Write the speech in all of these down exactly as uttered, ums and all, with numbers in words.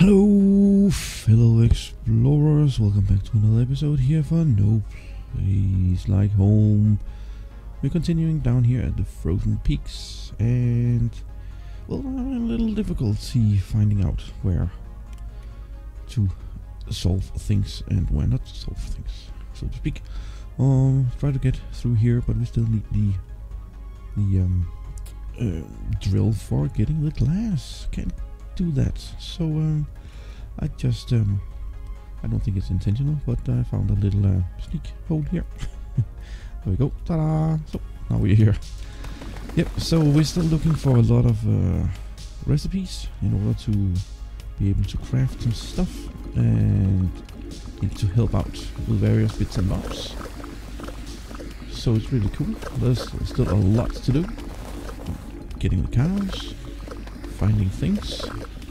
Hello, fellow explorers. Welcome back to another episode here for No Place Like Home. We're continuing down here at the Frozen Peaks, and well, we're having a little difficulty finding out where to solve things and where not to solve things, so to speak. Um, try to get through here, but we still need the the um uh, drill for getting the glass. Can't do that, so um, I just um, I don't think it's intentional, but I found a little uh, sneak hole here. There we go, ta-da! So now we're here. Yep. So we're still looking for a lot of uh, recipes in order to be able to craft some stuff, and need to help out with various bits and bobs. So it's really cool. There's still a lot to do. Getting the cows, finding things.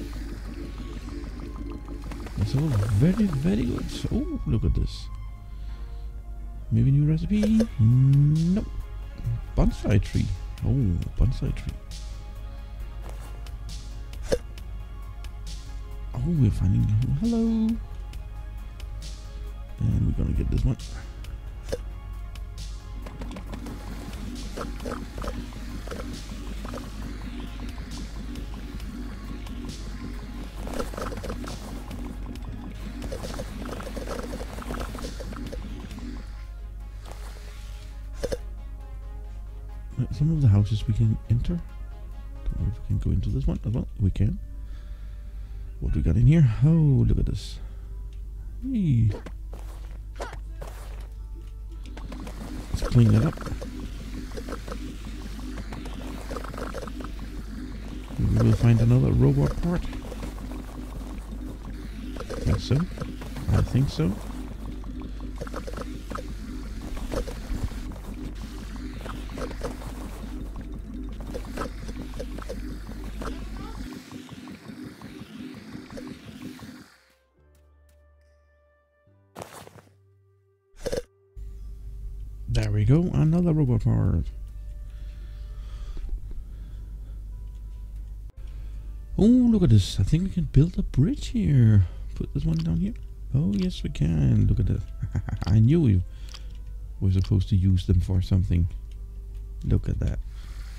It's all very, very good. Oh, look at this. Maybe new recipe? No. Bonsai tree. Oh, bonsai tree. Oh, we're finding... Hello. And we're gonna get this one. Some of the houses we can enter. Don't know if we can go into this one as well. We can. What we got in here? Oh, look at this. Hey. Let's clean that up. Maybe we'll find another robot part. I think so. I think so. There we go, another robot part. Oh, look at this. I think we can build a bridge here. Put this one down here. Oh, yes, we can. Look at that. I knew we were supposed to use them for something. Look at that.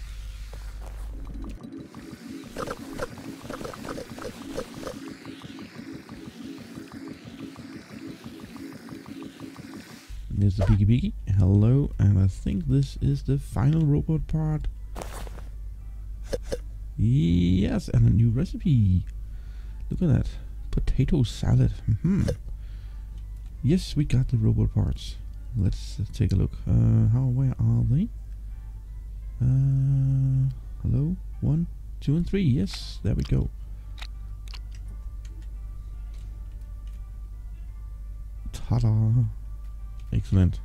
There's the Piggy Piggy. Hello, and I think this is the final robot part. Yes, and a new recipe. Look at that. Potato salad. Mm-hmm. Yes, we got the robot parts. Let's uh, take a look. Uh, how, where are they? Uh, hello? One, two, and three. Yes, there we go. Ta-da! Excellent.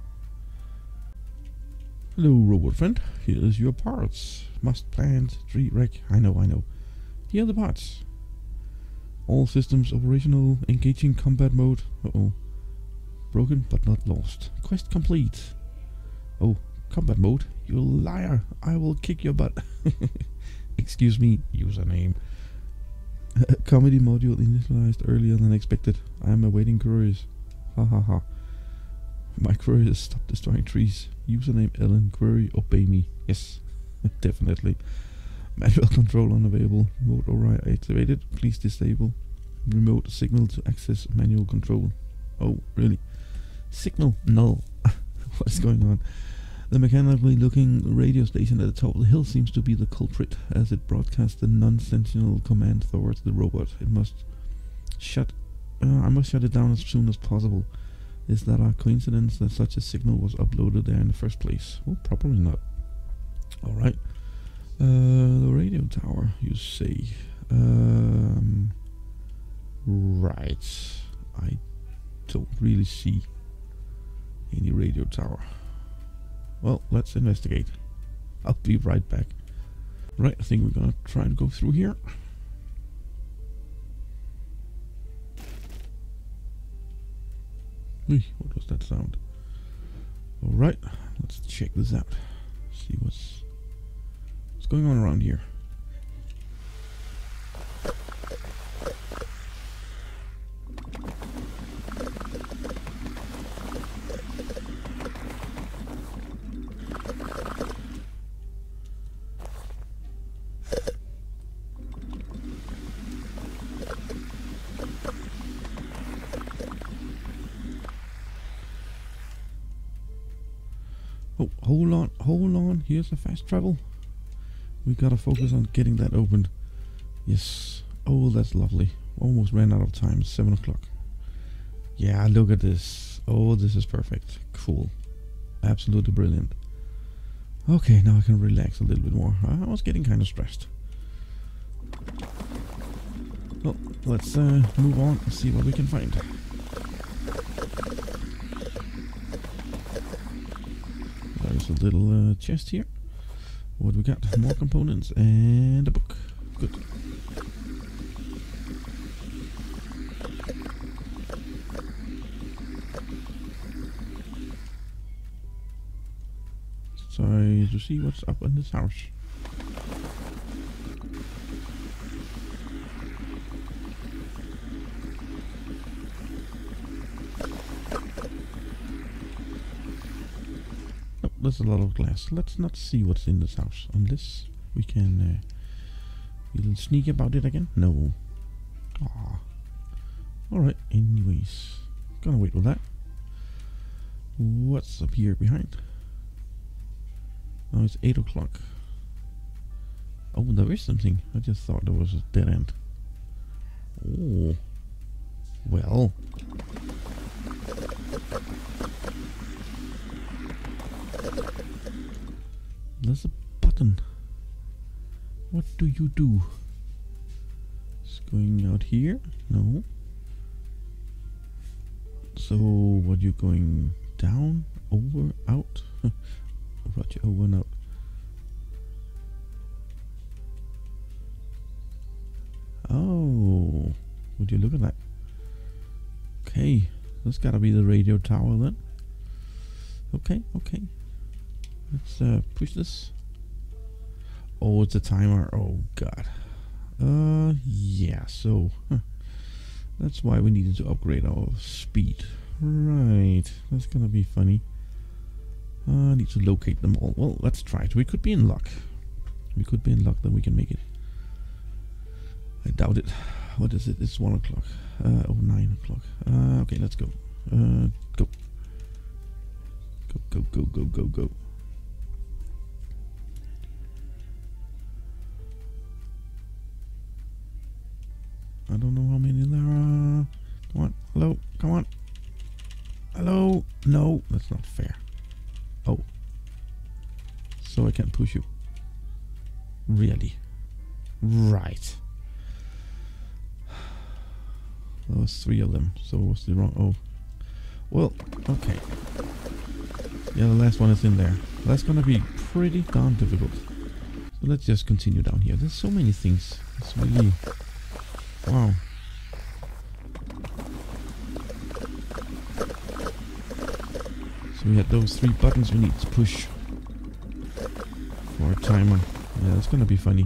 Hello, robot friend. Here is your parts. Must plant, tree wreck. I know, I know. Here are the parts. All systems operational. Engaging combat mode. Uh-oh. Broken but not lost. Quest complete. Oh, combat mode? You liar. I will kick your butt. Excuse me, username. Comedy module initialized earlier than expected. I am awaiting queries. Ha ha ha. My query is stop destroying trees. Username Ellen. Query obey me. Yes, definitely. Manual control unavailable. Remote override activated. Please disable. Remote signal to access manual control. Oh, really? Signal null. What is going on? The mechanically looking radio station at the top of the hill seems to be the culprit, as it broadcasts the non-sentinel command towards the robot. It must shut. Uh, I must shut it down as soon as possible. Is that a coincidence that such a signal was uploaded there in the first place? Well, probably not. Alright. Uh, the radio tower, you say. Um, right. I don't really see any radio tower. Well, let's investigate. I'll be right back. Right, I think we're gonna try to go through here. What was that sound? Alright, let's check this out. See what's what's going on around here. Oh, hold on, hold on. Here's a fast travel. We gotta focus on getting that opened. Yes. Oh, that's lovely. Almost ran out of time. It's seven o'clock. Yeah, look at this. Oh, this is perfect. Cool. Absolutely brilliant. Okay, now I can relax a little bit more. I was getting kind of stressed. Well, let's uh, move on and see what we can find. There's a little uh, chest here. What we got? More components and a book. Good. Sorry to see what's up in this house. Oh, there's a lot of glass. Let's not see what's in this house unless we can uh, be a little sneaky about it again. No. Ah. Alright, anyways. Gonna wait with that. What's up here behind? Oh, it's eight o'clock. Oh, there is something. I just thought there was a dead end. Oh. Well. There's a button. What do you do? It's going out here? No. So, what, you going down, over, out? Roger, over and out. Oh, would you look at that? Okay, that's gotta be the radio tower then. Okay, okay. Let's uh, push this. Oh, it's a timer. Oh god. Uh, yeah. So huh. That's why we needed to upgrade our speed. Right. That's gonna be funny. Uh, I need to locate them all. Well, let's try it. We could be in luck. We could be in luck that we can make it. I doubt it. What is it? It's one o'clock. Uh, oh, nine o'clock. Uh, okay, let's go. Uh, go. Go, go, go, go, go, go. I don't know how many there are. Come on. Hello. Come on. Hello. No, that's not fair. Oh. So I can't push you. Really? Right. There was three of them. So what's the wrong? Oh. Well, okay. Yeah, the last one is in there. That's gonna be pretty darn difficult. So let's just continue down here. There's so many things. It's really... Wow. So we had those three buttons we need to push for a timer. Yeah, that's gonna be funny.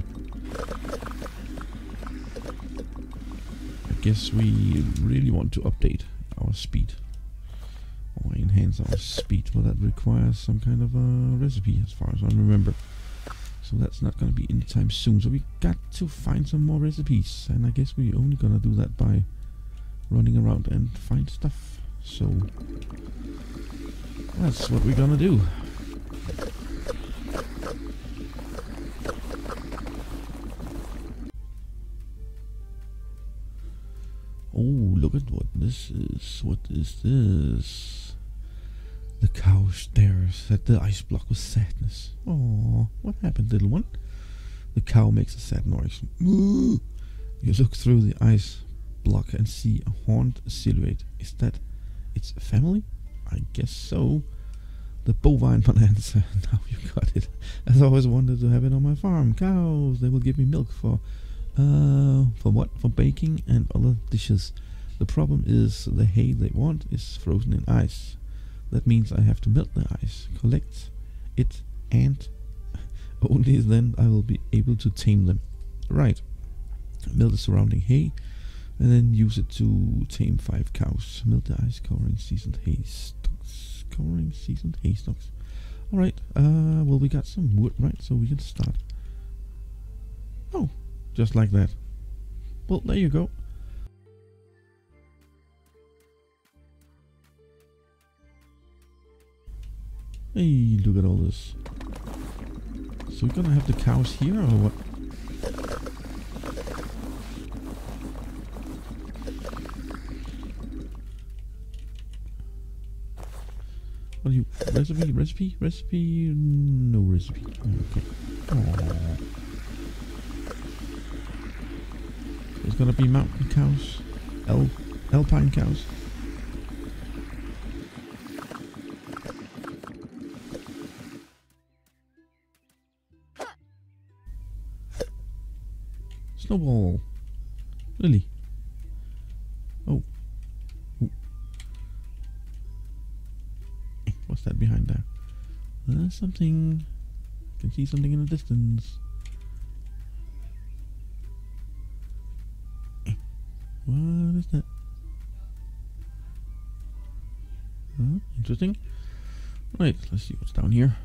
I guess we really want to update our speed. Or enhance our speed. Well, that requires some kind of a recipe as far as I remember. So that's not gonna be anytime soon. So we got to find some more recipes. And I guess we're only gonna do that by running around and find stuff. So that's what we're gonna do. Oh, look at what this is. What is this? The cow stares at the ice block with sadness. Oh, what happened, little one? The cow makes a sad noise. Moo! You look through the ice block and see a horned silhouette. Is that its family? I guess so. The bovine bonanza. Now you got it. I've always wanted to have it on my farm. Cows, they will give me milk for... Uh, for what? For baking and other dishes. The problem is the hay they want is frozen in ice. That means I have to melt the ice, collect it, and only then I will be able to tame them. Right. Melt the surrounding hay, and then use it to tame five cows. Melt the ice covering seasoned hay stalks. Covering seasoned hay stalks. Alright, uh, well, we got some wood, right? So we can start. Oh, just like that. Well, there you go. Hey, look at all this. So we're gonna have the cows here, or what? What are you? Recipe, recipe, recipe? No recipe. Okay. Aww. There's gonna be mountain cows, Al alpine cows. Snowball. Really? Oh. Ooh. What's that behind there? Uh, something. I can see something in the distance. What is that? Huh? Interesting. Right, let's see what's down here.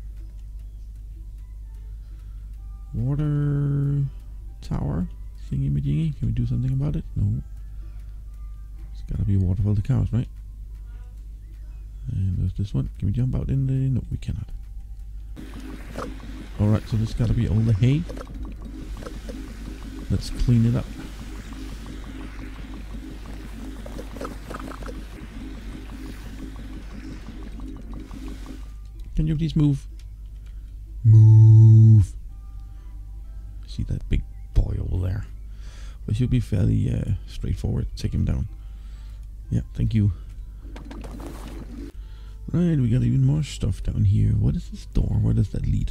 Water tower thingy majingy. Can we do something about it? No. It's gotta be a water for the cows, right? And there's this one. Can we jump out in the... No, we cannot. Alright, so this gotta be all the hay. Let's clean it up. Can you please move? Move. See that big boy over there? It should be fairly uh, straightforward. Take him down. Yeah, thank you. Right, we got even more stuff down here. What is this door? Where does that lead?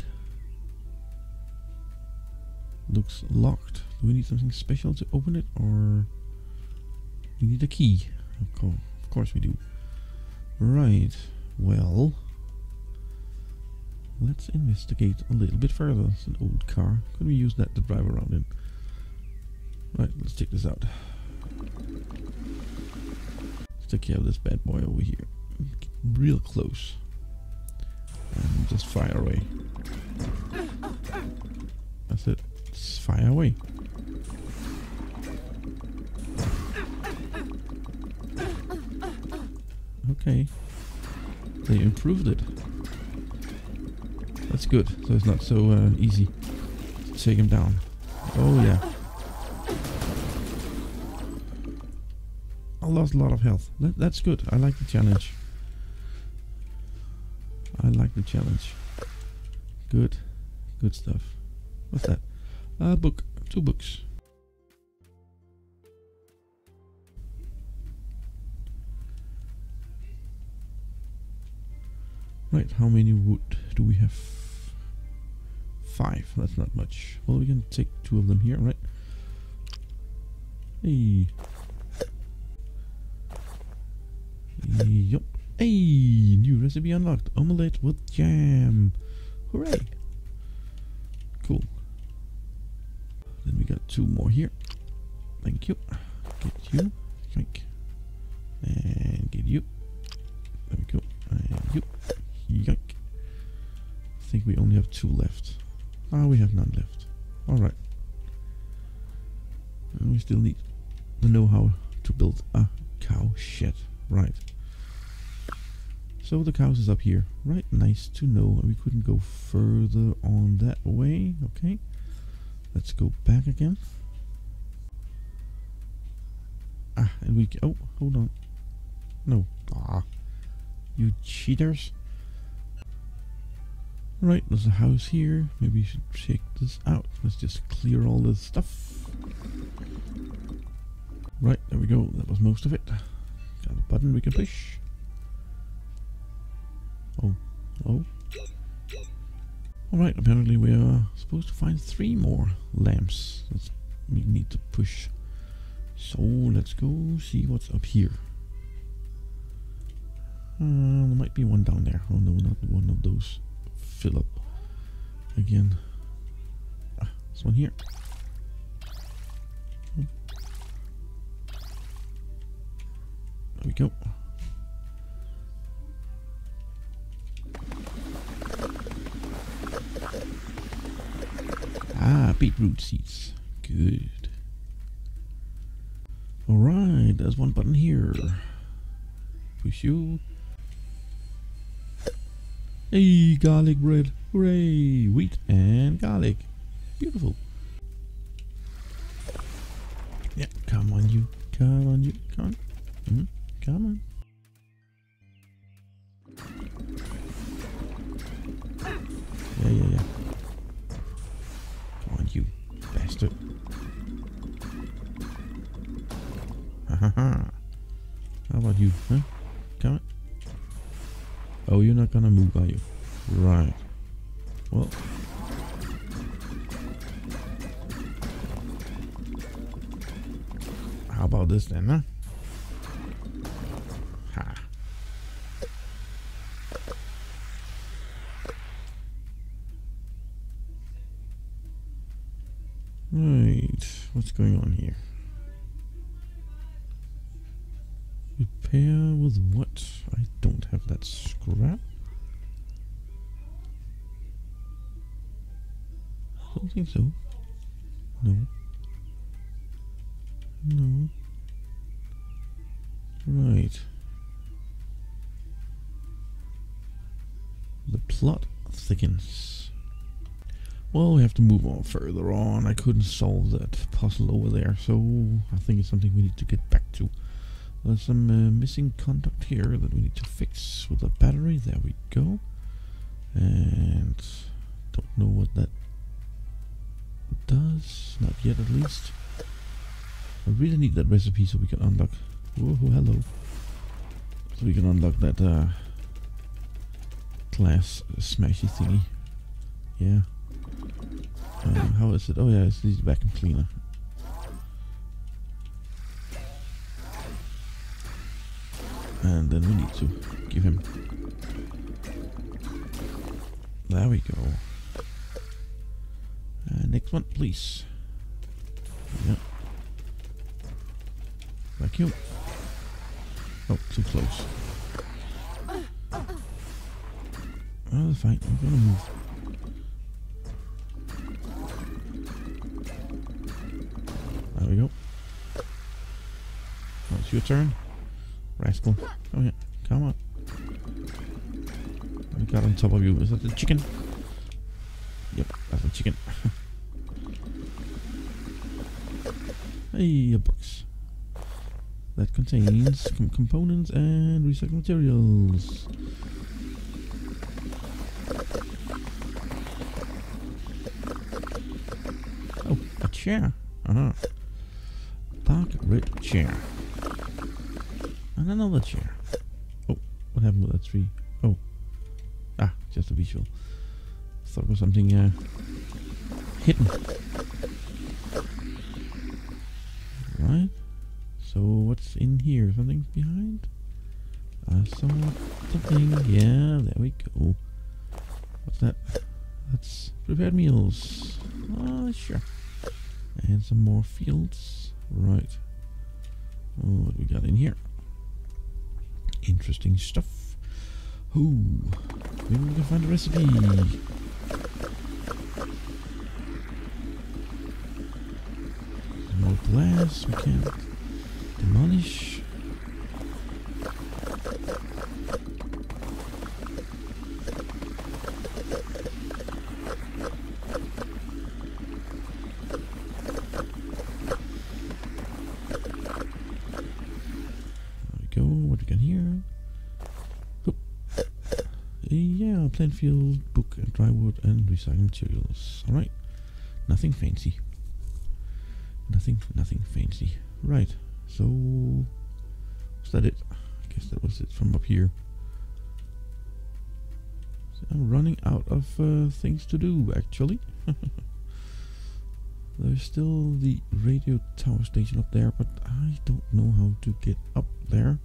Looks locked. Do we need something special to open it, or we need a key? Of course, of course we do. Right. Well, let's investigate a little bit further. It's an old car. Could we use that to drive around in? Right, let's check this out. Let's take care of this bad boy over here. Get real close. And just fire away. That's it. Just fire away. Okay. They improved it. That's good. So it's not so uh, easy to take him down. Oh yeah. I lost a lot of health. That, that's good. I like the challenge. I like the challenge. Good. Good stuff. What's that? A uh, book. Two books. Right, how many wood do we have? Five. That's not much. Well, we can take two of them here, right? Hey. Yup. Hey, new recipe unlocked. Omelette with jam. Hooray. Cool. Then we got two more here. Thank you. Get you. Thank. And get you. There we go. And you. Yoink. I think we only have two left. Ah, we have none left. Alright. And we still need the know-how to build a cow shed. Right. So the cows is up here. Right, nice to know. We couldn't go further on that way. Okay. Let's go back again. Ah, and we... Oh, hold on. No. Ah. You cheaters. Right, there's a house here. Maybe we should check this out. Let's just clear all this stuff. Right, there we go. That was most of it. Got a button we can push. Oh, oh. Alright, apparently we are supposed to find three more lamps. That's we need to push. So let's go see what's up here. Uh, there might be one down there. Oh no, not one of those. Fill up again. Ah, this one here. There we go. Ah, beetroot seeds. Good. Alright, there's one button here. Push you. Hey, garlic bread. Hooray! Wheat and garlic. Beautiful. Yeah, come on you. Come on you. Come on. Mm-hmm. Come on. Yeah, yeah, yeah. Come on you, bastard. Ha ha ha. How about you, huh? Come on. Oh, you're not gonna move, are you? Right. Well. How about this then, huh? Ha. Right. What's going on here? Repair with what? I don't have that scrap. I don't think so. No. No. Right. The plot thickens. Well, we have to move on further on. I couldn't solve that puzzle over there, so I think it's something we need to get back to. There's some uh, missing conduct here that we need to fix with a battery. There we go. And don't know what that does. Not yet, at least. I really need that recipe so we can unlock. Whoa, hello. So we can unlock that uh, glass smashy thingy. Yeah. Um, how is it? Oh yeah, it's the vacuum cleaner. And then we need to give him. There we go. Uh, next one, please. Yep. Vacuum. Oh, too close. Oh, fine. I'm gonna move. There we go. Oh, it's your turn. Rascal. Come here. Come on. I got on top of you. Is that the chicken? Yep, that's the chicken. Hey, a box. That contains com components and recycled materials. Oh, a chair. Uh-huh. Dark red chair. And another chair. Oh, what happened with that tree? Oh. Ah, just a visual. Thought it was something uh, hidden. Right. So what's in here? Something behind? I saw something. Yeah, there we go. What's that? That's prepared meals. Ah, sure. And some more fields. Right. Oh, what we got in here? Interesting stuff. Ooh, maybe we can find a recipe. Some more glass we can demolish. What we got here? Oh. Yeah, plant field, book, and dry wood, and recycled materials. Alright. Nothing fancy. Nothing, nothing fancy. Right. So, was that it? I guess that was it from up here. So I'm running out of uh, things to do, actually. There's still the radio tower station up there, but I don't know how to get up there.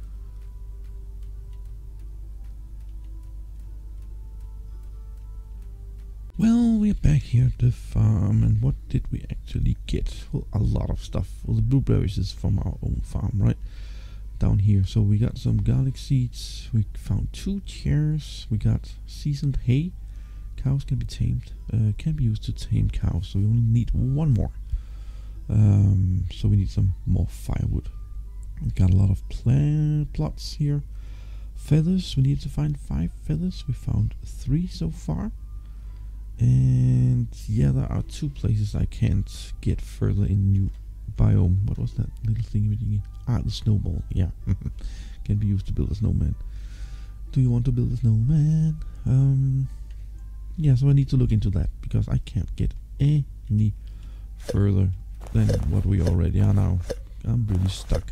Well, we're back here at the farm, and what did we actually get? Well, a lot of stuff. Well, the blueberries is from our own farm, right? Down here. So we got some garlic seeds. We found two chairs. We got seasoned hay. Cows can be tamed. Uh, can be used to tame cows. So we only need one more. Um, so we need some more firewood. We got a lot of plant plots here. feathers. We need to find five feathers. We found three so far. And yeah, there are two places I can't get further in new biome. What was that little thingy? Ah, the snowball. Yeah, can be used to build a snowman. Do you want to build a snowman? Um, yeah, so I need to look into that because I can't get any further than what we already are now. I'm really stuck.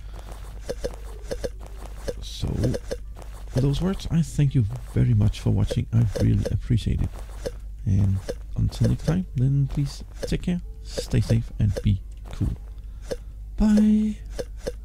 So, with those words, I thank you very much for watching. I really appreciate it. And until next time, then please take care, stay safe, and be cool. Bye!